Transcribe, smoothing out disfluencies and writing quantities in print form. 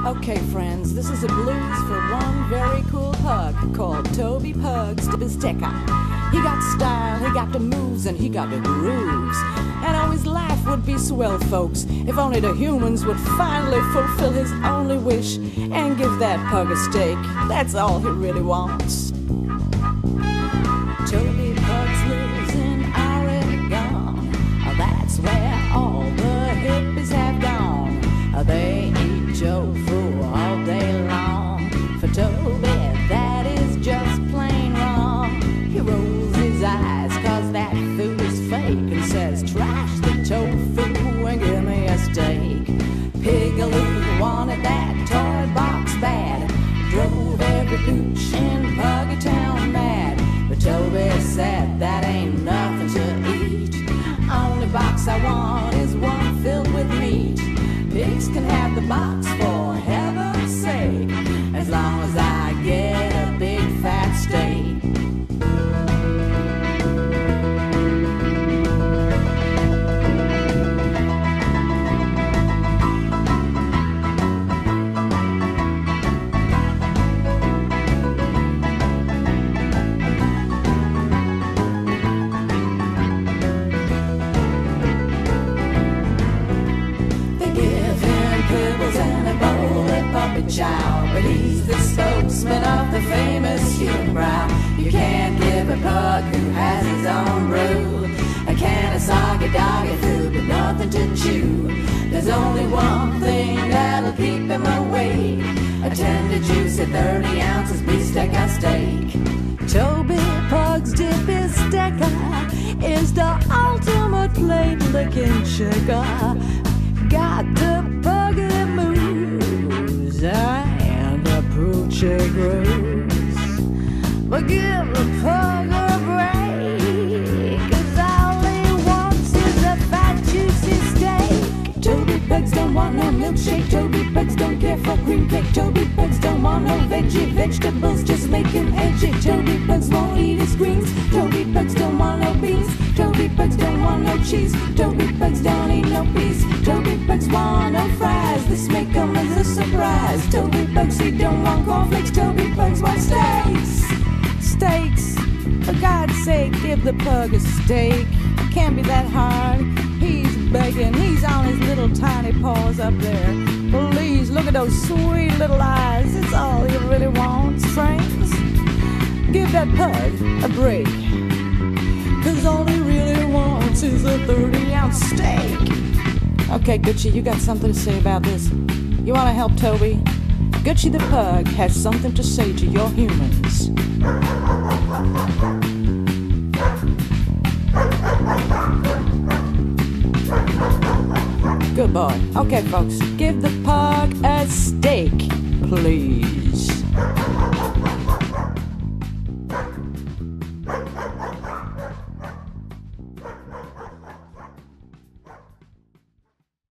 Okay, friends, this is a blues for one very cool pug called Toby Pugs to Bizteca. He got style, he got the moves, and he got the grooves. And oh, his life would be swell, folks, if only the humans would finally fulfill his only wish and give that pug a steak. That's all he really wants. Toby Pugs lives in Oregon. That's where all the hippies have gone. They eat tofu all day long. For Toby, that is just plain wrong. He rolls his eyes cause that food is fake and says, trash the tofu and give me a steak. Pigaloo wanted that toy box bad, drove every pooch in Puggy Town mad. But Toby said that ain't nothing to eat. Only box I want is one filled with meat. Pigs can have the box for heaven's sake, as long as I get a big fat steak. Chow, but he's the spokesman of the famous unibrow. You can't give a pug who has his own brew a can of soggy doggy food with nothing to chew. There's only one thing that'll keep him awake: a tender, juicy 30 ounces beefsteak steak. Toby Pug's dip Bizteca is the ultimate plate licking checker. Got the puggy moves and the poochie grooves, but give the pug a break, 'cause all he wants is a fat juicy steak. Toby Pugs don't want no milkshake. Toby Pugs don't care for cream cake. Toby Pugs don't want no vegetables, just make him edgy. Toby Pugs won't eat his greens. Toby Pugs don't want no beans. Toby Pugs don't want no cheese. Toby Pugs don't eat no peas. Toby Pugs want no fries. This may come as a surprise. Toby Pugs, he don't want cornflakes. Toby Pugs want steaks. Steaks. For God's sake, give the pug a steak. Can't be that hard. He's begging. He's on his little tiny paws up there. Please, look at those sweet little eyes. It's all he really wants, friends. Give that pug a break, 'cause all he really wants is a 30-ounce steak. Okay, Gucci, you got something to say about this? You want to help Toby? Gucci the pug has something to say to your humans. Good boy. Okay, folks, give the pug a steak, please.